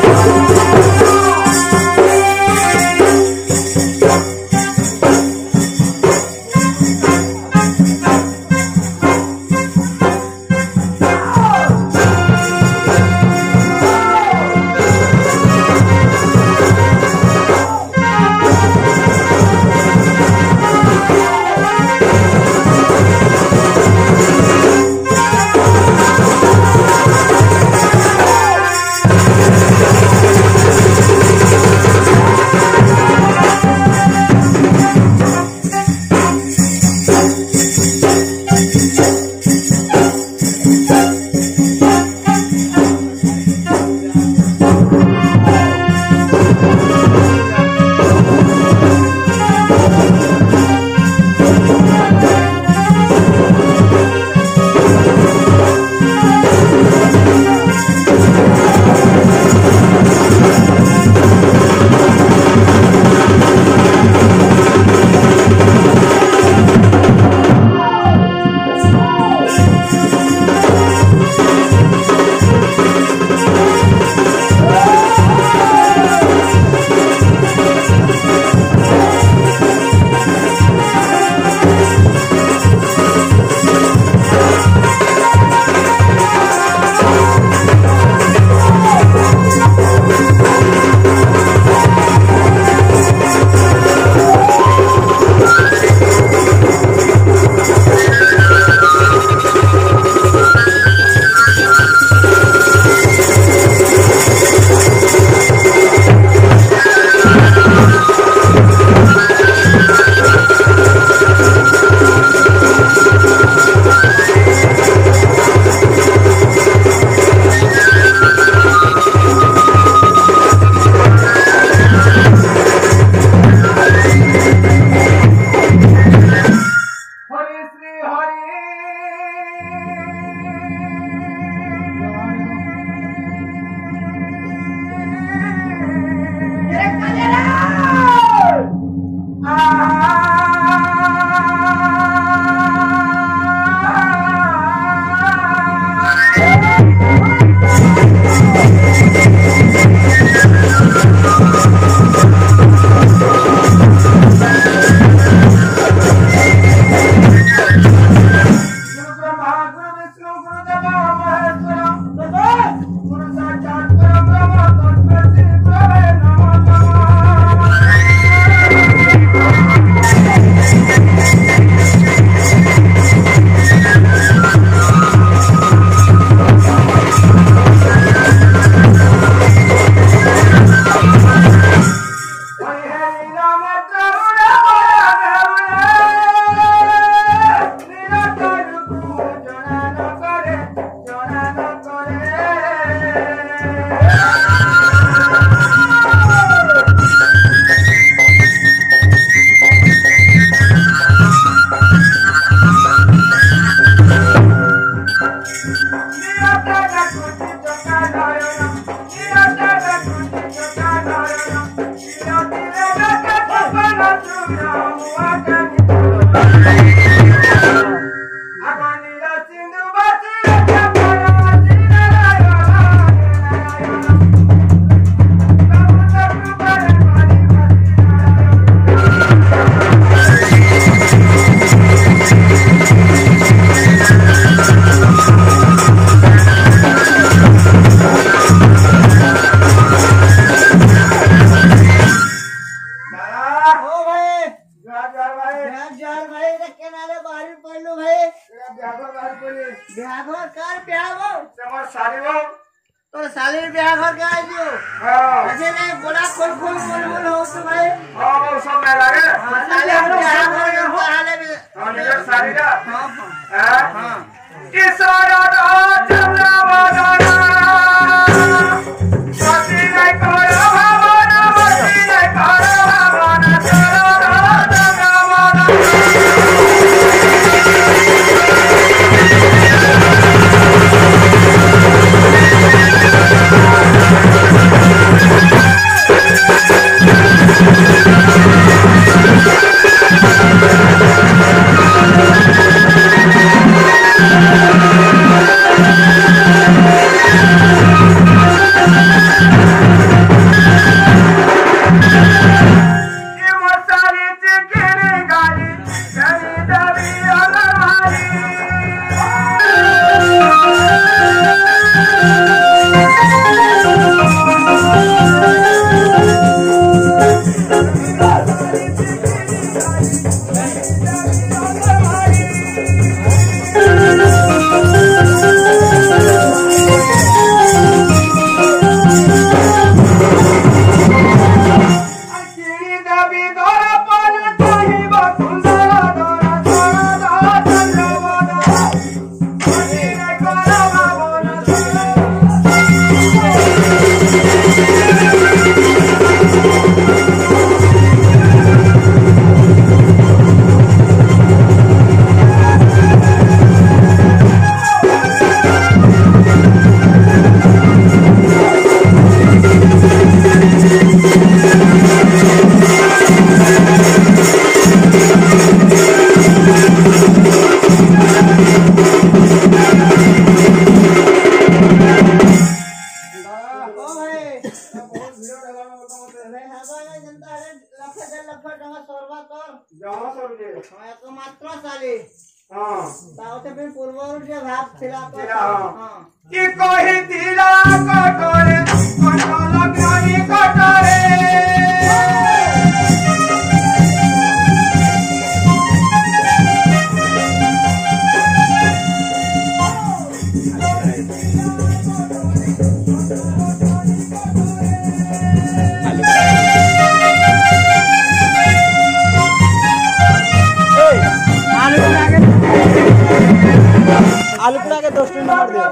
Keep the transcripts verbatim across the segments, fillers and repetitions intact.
Thank you. आगो जनता रे लक्ष डेढ़ लक्ष टका सरवा तोर जमा सर जे हां तो मात्र साली हां तावते फिर पूर्वरु जे भाग थिला तो हां की कहि दिला कटरे कंडल ज्ञानी कटरे आलूपुरा के दोस्तों नंबर दे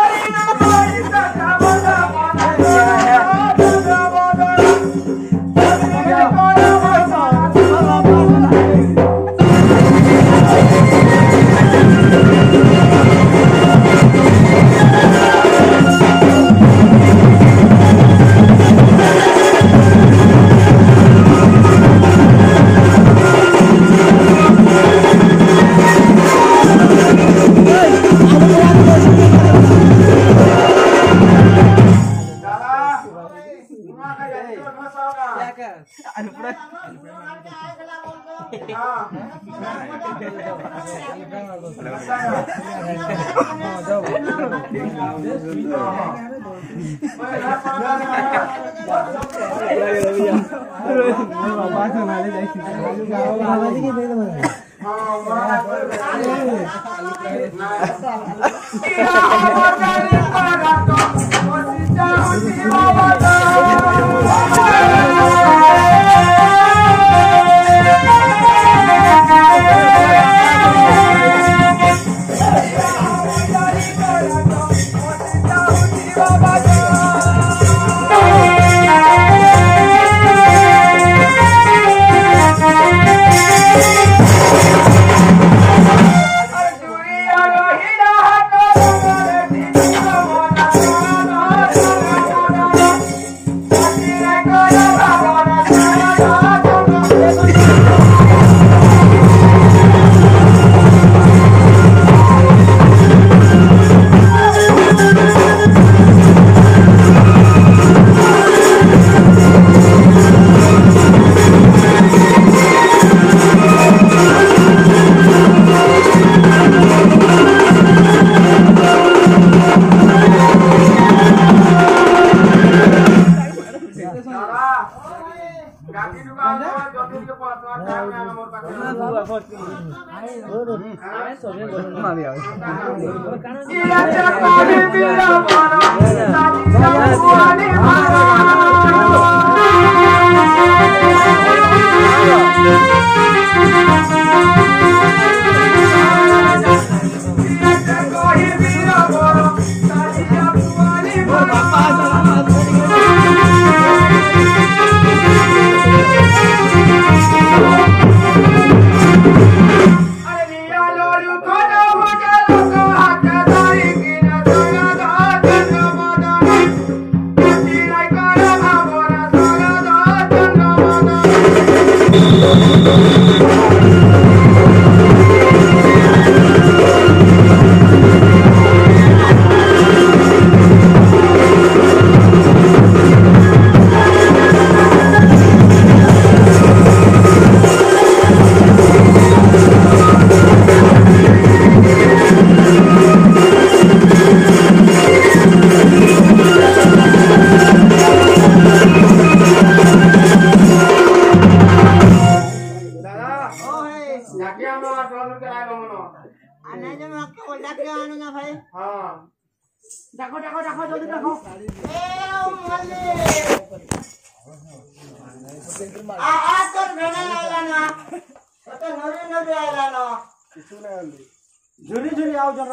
झुरी झुरी आओ जरा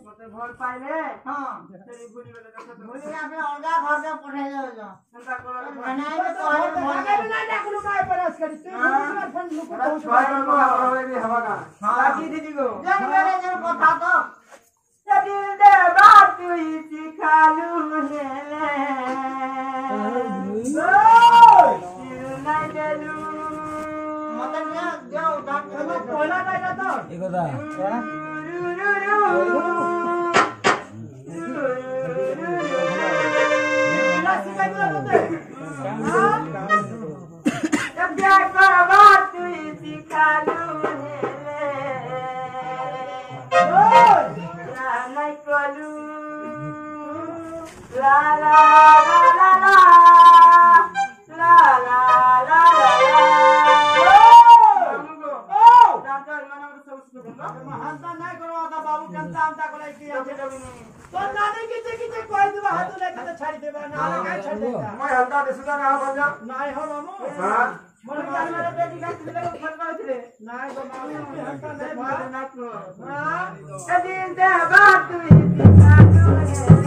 मते भल पाइले हां तेरी भूली गले देखत भूली आपने अलगा घर के पठे जाओ जो चिंता करो बनाए के तो है भागे ना डाकुलू काय परस करी तू दूसरा फंड लुक अरे छय को हवे भी हवा का बाकी दीदी को जन मेरे जन कथा तो दिल दे बात हुई सिखालू ने ले दिल नहीं देलू मतलब क्या जो उठा के पहला काय तो एको दा लासी काय तो ते हां जब प्यार का बात हुई सिखालू ने ले ला नहीं कलू ला ला ला ला ला ला ला महानता नाही करो आता बाबू जनता आमता कोलाई की तो नाने किचे किचे कोई दिवा हाथ लेके तो छाड़ी देबा ना काय छाड़ देता मैं हल्का दिसुदा ना बंजा नाही हो मामू हां मन जान मेरे बेटी का तिले को फन करथले नाही गो मामू हंता नाही भाग ना को हां दिल दे बात हुई सिखालू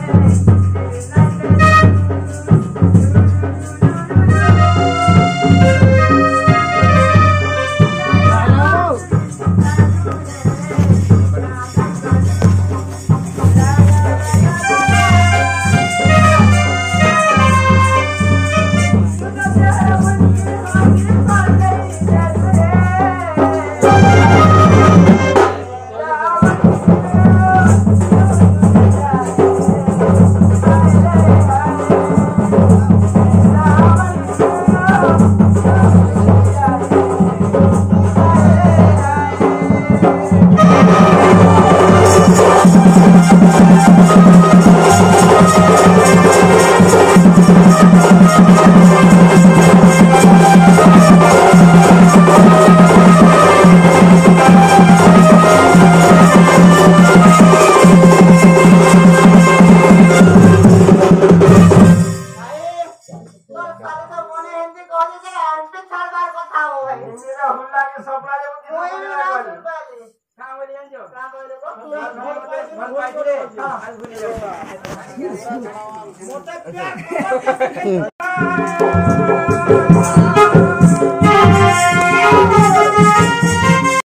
ने मोटा प्यार